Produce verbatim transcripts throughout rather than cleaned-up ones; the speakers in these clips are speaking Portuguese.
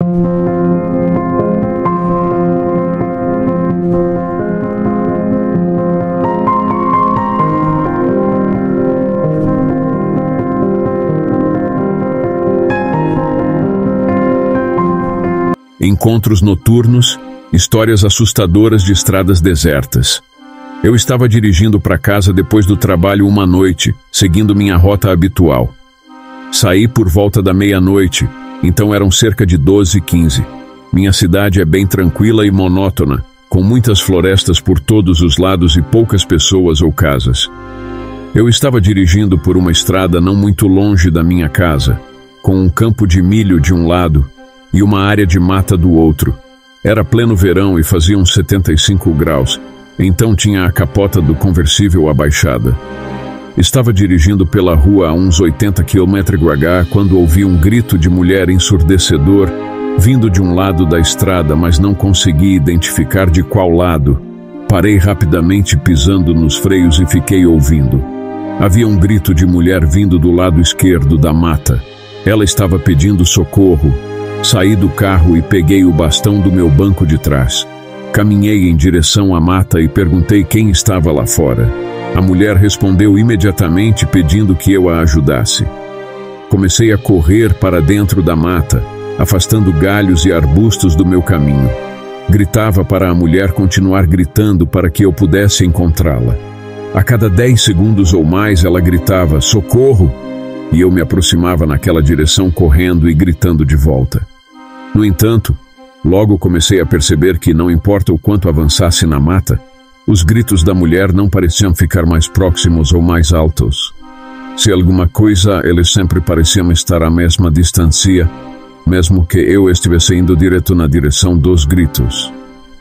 Encontros noturnos, histórias assustadoras de estradas desertas. Eu estava dirigindo para casa depois do trabalho uma noite, seguindo minha rota habitual. Saí por volta da meia-noite, então eram cerca de doze e quinze. Minha cidade é bem tranquila e monótona, com muitas florestas por todos os lados e poucas pessoas ou casas. Eu estava dirigindo por uma estrada não muito longe da minha casa, com um campo de milho de um lado e uma área de mata do outro. Era pleno verão e fazia uns setenta e cinco graus, então tinha a capota do conversível abaixada. Estava dirigindo pela rua a uns oitenta quilômetros por hora quando ouvi um grito de mulher ensurdecedor vindo de um lado da estrada, mas não consegui identificar de qual lado. Parei rapidamente pisando nos freios e fiquei ouvindo. Havia um grito de mulher vindo do lado esquerdo da mata. Ela estava pedindo socorro. Saí do carro e peguei o bastão do meu banco de trás. Caminhei em direção à mata e perguntei quem estava lá fora. A mulher respondeu imediatamente pedindo que eu a ajudasse. Comecei a correr para dentro da mata, afastando galhos e arbustos do meu caminho. Gritava para a mulher continuar gritando para que eu pudesse encontrá-la. A cada dez segundos ou mais ela gritava, socorro! E eu me aproximava naquela direção correndo e gritando de volta. No entanto, logo comecei a perceber que não importa o quanto avançasse na mata, os gritos da mulher não pareciam ficar mais próximos ou mais altos. Se alguma coisa, eles sempre pareciam estar à mesma distância, mesmo que eu estivesse indo direto na direção dos gritos.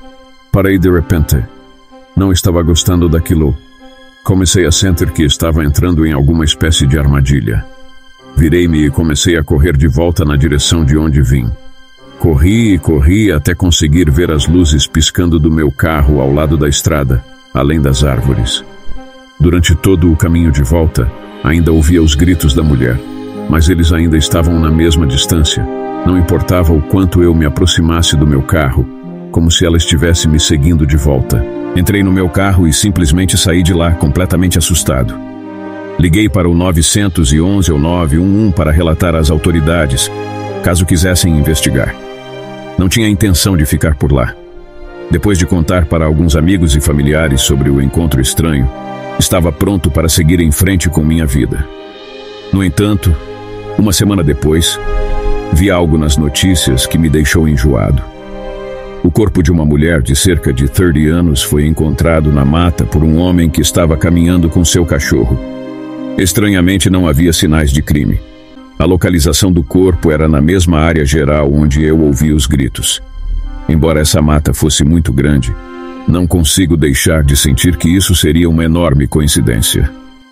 Parei de repente. Não estava gostando daquilo. Comecei a sentir que estava entrando em alguma espécie de armadilha. Virei-me e comecei a correr de volta na direção de onde vim. Corri e corri até conseguir ver as luzes piscando do meu carro ao lado da estrada, além das árvores. Durante todo o caminho de volta, ainda ouvia os gritos da mulher, mas eles ainda estavam na mesma distância. Não importava o quanto eu me aproximasse do meu carro, como se ela estivesse me seguindo de volta. Entrei no meu carro e simplesmente saí de lá completamente assustado. Liguei para o nove um um ou nove um um para relatar às autoridades, caso quisessem investigar. Não tinha intenção de ficar por lá. Depois de contar para alguns amigos e familiares sobre o encontro estranho, estava pronto para seguir em frente com minha vida. No entanto, uma semana depois, vi algo nas notícias que me deixou enjoado. O corpo de uma mulher de cerca de trinta anos foi encontrado na mata por um homem que estava caminhando com seu cachorro. Estranhamente, não havia sinais de crime. A localização do corpo era na mesma área geral onde eu ouvi os gritos. Embora essa mata fosse muito grande, não consigo deixar de sentir que isso seria uma enorme coincidência.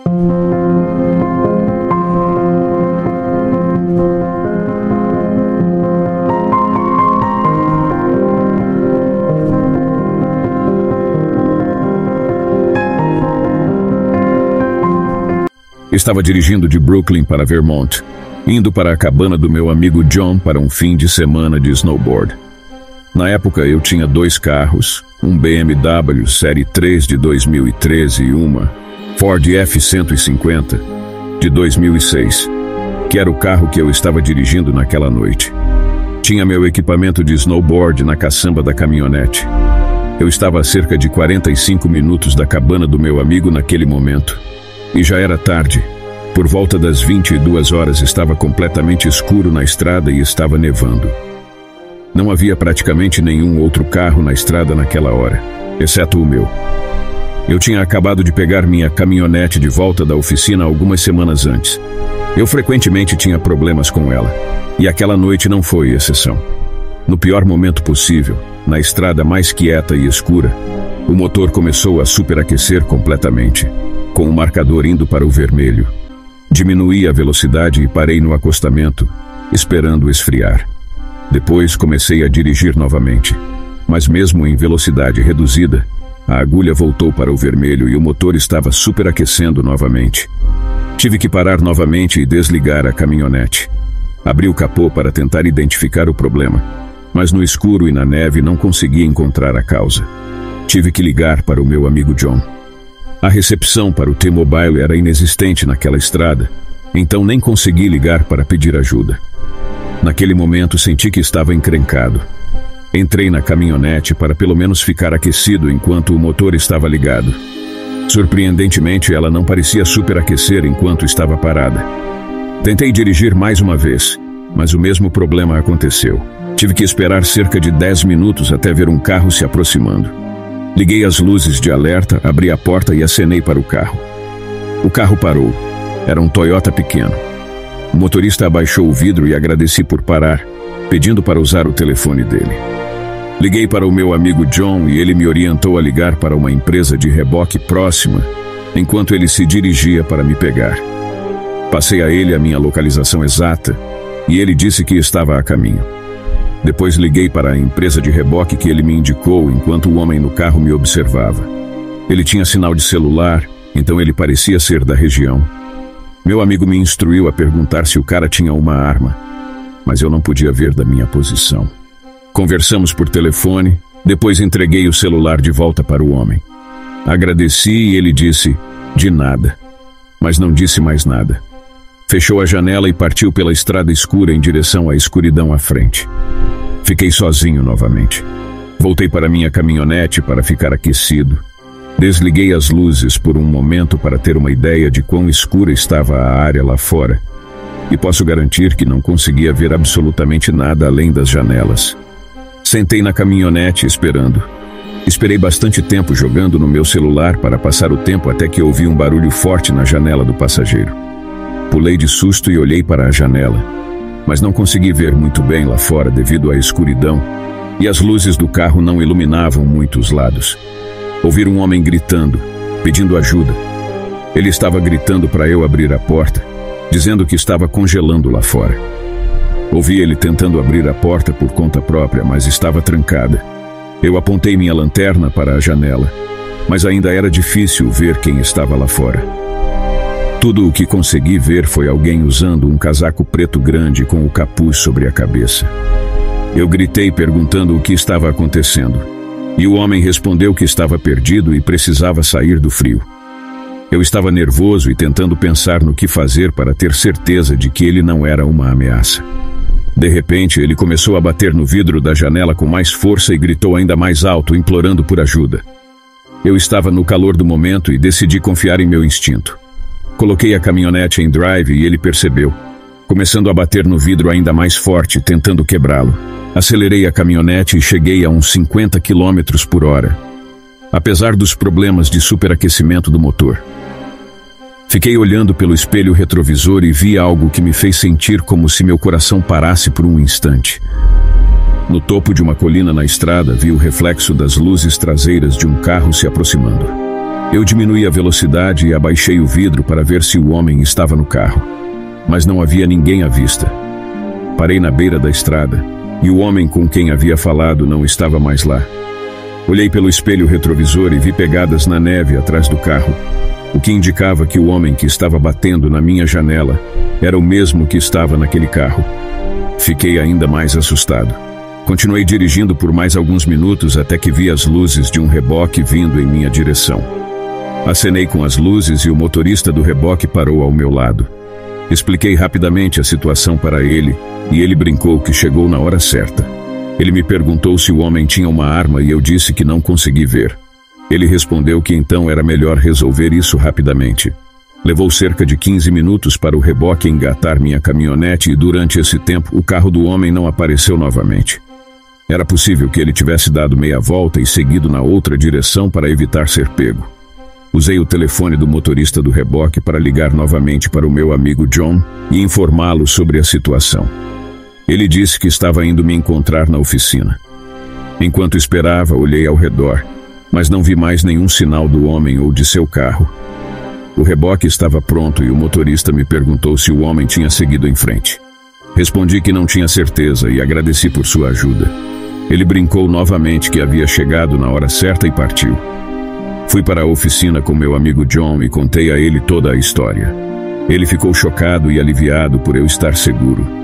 Estava dirigindo de Brooklyn para Vermont, indo para a cabana do meu amigo John para um fim de semana de snowboard. Na época eu tinha dois carros, um B M W Série três de dois mil e treze e uma Ford F cento e cinquenta de dois mil e seis, que era o carro que eu estava dirigindo naquela noite. Tinha meu equipamento de snowboard na caçamba da caminhonete. Eu estava a cerca de quarenta e cinco minutos da cabana do meu amigo naquele momento. E já era tarde. Por volta das vinte e duas horas estava completamente escuro na estrada e estava nevando. Não havia praticamente nenhum outro carro na estrada naquela hora, exceto o meu. Eu tinha acabado de pegar minha caminhonete de volta da oficina algumas semanas antes. Eu frequentemente tinha problemas com ela, e aquela noite não foi exceção. No pior momento possível, na estrada mais quieta e escura, o motor começou a superaquecer completamente, com o marcador indo para o vermelho. Diminuí a velocidade e parei no acostamento, esperando esfriar. Depois comecei a dirigir novamente, mas mesmo em velocidade reduzida, a agulha voltou para o vermelho e o motor estava superaquecendo novamente. Tive que parar novamente e desligar a caminhonete. Abri o capô para tentar identificar o problema, mas no escuro e na neve não conseguia encontrar a causa. Tive que ligar para o meu amigo John. A recepção para o T-Mobile era inexistente naquela estrada, então nem consegui ligar para pedir ajuda. Naquele momento senti que estava encrencado. Entrei na caminhonete para pelo menos ficar aquecido enquanto o motor estava ligado. Surpreendentemente, ela não parecia superaquecer enquanto estava parada. Tentei dirigir mais uma vez, mas o mesmo problema aconteceu. Tive que esperar cerca de dez minutos até ver um carro se aproximando. Liguei as luzes de alerta, abri a porta e acenei para o carro. O carro parou. Era um Toyota pequeno. O motorista abaixou o vidro e agradeci por parar, pedindo para usar o telefone dele. Liguei para o meu amigo John e ele me orientou a ligar para uma empresa de reboque próxima, enquanto ele se dirigia para me pegar. Passei a ele a minha localização exata e ele disse que estava a caminho. Depois liguei para a empresa de reboque que ele me indicou enquanto o homem no carro me observava. Ele tinha sinal de celular, então ele parecia ser da região. Meu amigo me instruiu a perguntar se o cara tinha uma arma, mas eu não podia ver da minha posição. Conversamos por telefone, depois entreguei o celular de volta para o homem. Agradeci e ele disse, de nada, mas não disse mais nada. Fechou a janela e partiu pela estrada escura em direção à escuridão à frente. Fiquei sozinho novamente. Voltei para minha caminhonete para ficar aquecido. Desliguei as luzes por um momento para ter uma ideia de quão escura estava a área lá fora. E posso garantir que não conseguia ver absolutamente nada além das janelas. Sentei na caminhonete esperando. Esperei bastante tempo jogando no meu celular para passar o tempo até que ouvi um barulho forte na janela do passageiro. Pulei de susto e olhei para a janela, mas não consegui ver muito bem lá fora devido à escuridão e as luzes do carro não iluminavam muito os lados. Ouvi um homem gritando, pedindo ajuda. Ele estava gritando para eu abrir a porta, dizendo que estava congelando lá fora. Ouvi ele tentando abrir a porta por conta própria, mas estava trancada. Eu apontei minha lanterna para a janela, mas ainda era difícil ver quem estava lá fora. Tudo o que consegui ver foi alguém usando um casaco preto grande com o capuz sobre a cabeça. Eu gritei perguntando o que estava acontecendo, e o homem respondeu que estava perdido e precisava sair do frio. Eu estava nervoso e tentando pensar no que fazer para ter certeza de que ele não era uma ameaça. De repente, ele começou a bater no vidro da janela com mais força e gritou ainda mais alto, implorando por ajuda. Eu estava no calor do momento e decidi confiar em meu instinto. Coloquei a caminhonete em drive e ele percebeu, começando a bater no vidro ainda mais forte, tentando quebrá-lo. Acelerei a caminhonete e cheguei a uns cinquenta quilômetros por hora, apesar dos problemas de superaquecimento do motor. Fiquei olhando pelo espelho retrovisor e vi algo que me fez sentir como se meu coração parasse por um instante. No topo de uma colina na estrada, vi o reflexo das luzes traseiras de um carro se aproximando. Eu diminuí a velocidade e abaixei o vidro para ver se o homem estava no carro, mas não havia ninguém à vista. Parei na beira da estrada e o homem com quem havia falado não estava mais lá. Olhei pelo espelho retrovisor e vi pegadas na neve atrás do carro, o que indicava que o homem que estava batendo na minha janela era o mesmo que estava naquele carro. Fiquei ainda mais assustado. Continuei dirigindo por mais alguns minutos até que vi as luzes de um reboque vindo em minha direção. Acenei com as luzes e o motorista do reboque parou ao meu lado. Expliquei rapidamente a situação para ele e ele brincou que chegou na hora certa. Ele me perguntou se o homem tinha uma arma e eu disse que não consegui ver. Ele respondeu que então era melhor resolver isso rapidamente. Levou cerca de quinze minutos para o reboque engatar minha caminhonete e durante esse tempo o carro do homem não apareceu novamente. Era possível que ele tivesse dado meia volta e seguido na outra direção para evitar ser pego. Usei o telefone do motorista do reboque para ligar novamente para o meu amigo John e informá-lo sobre a situação. Ele disse que estava indo me encontrar na oficina. Enquanto esperava, olhei ao redor, mas não vi mais nenhum sinal do homem ou de seu carro. O reboque estava pronto e o motorista me perguntou se o homem tinha seguido em frente. Respondi que não tinha certeza e agradeci por sua ajuda. Ele brincou novamente que havia chegado na hora certa e partiu. Fui para a oficina com meu amigo John e contei a ele toda a história. Ele ficou chocado e aliviado por eu estar seguro.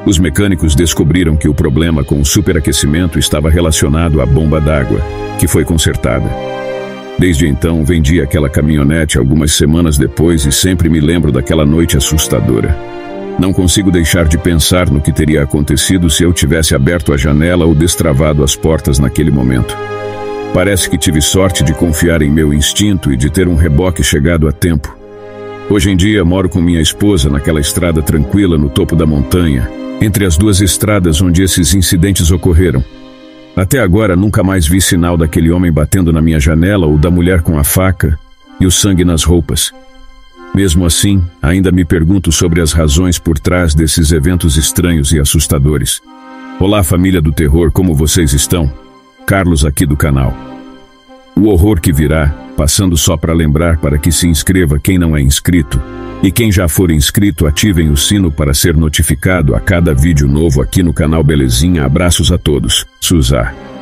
Os mecânicos descobriram que o problema com o superaquecimento estava relacionado à bomba d'água, que foi consertada. Desde então, vendi aquela caminhonete algumas semanas depois e sempre me lembro daquela noite assustadora. Não consigo deixar de pensar no que teria acontecido se eu tivesse aberto a janela ou destravado as portas naquele momento. Parece que tive sorte de confiar em meu instinto e de ter um reboque chegado a tempo. Hoje em dia, moro com minha esposa naquela estrada tranquila no topo da montanha, entre as duas estradas onde esses incidentes ocorreram. Até agora, nunca mais vi sinal daquele homem batendo na minha janela ou da mulher com a faca e o sangue nas roupas. Mesmo assim, ainda me pergunto sobre as razões por trás desses eventos estranhos e assustadores. Olá, família do terror, como vocês estão? Carlos aqui do canal. O horror que virá, passando só para lembrar para que se inscreva quem não é inscrito. E quem já for inscrito, ativem o sino para ser notificado a cada vídeo novo aqui no canal, belezinha? Abraços a todos. Suzá.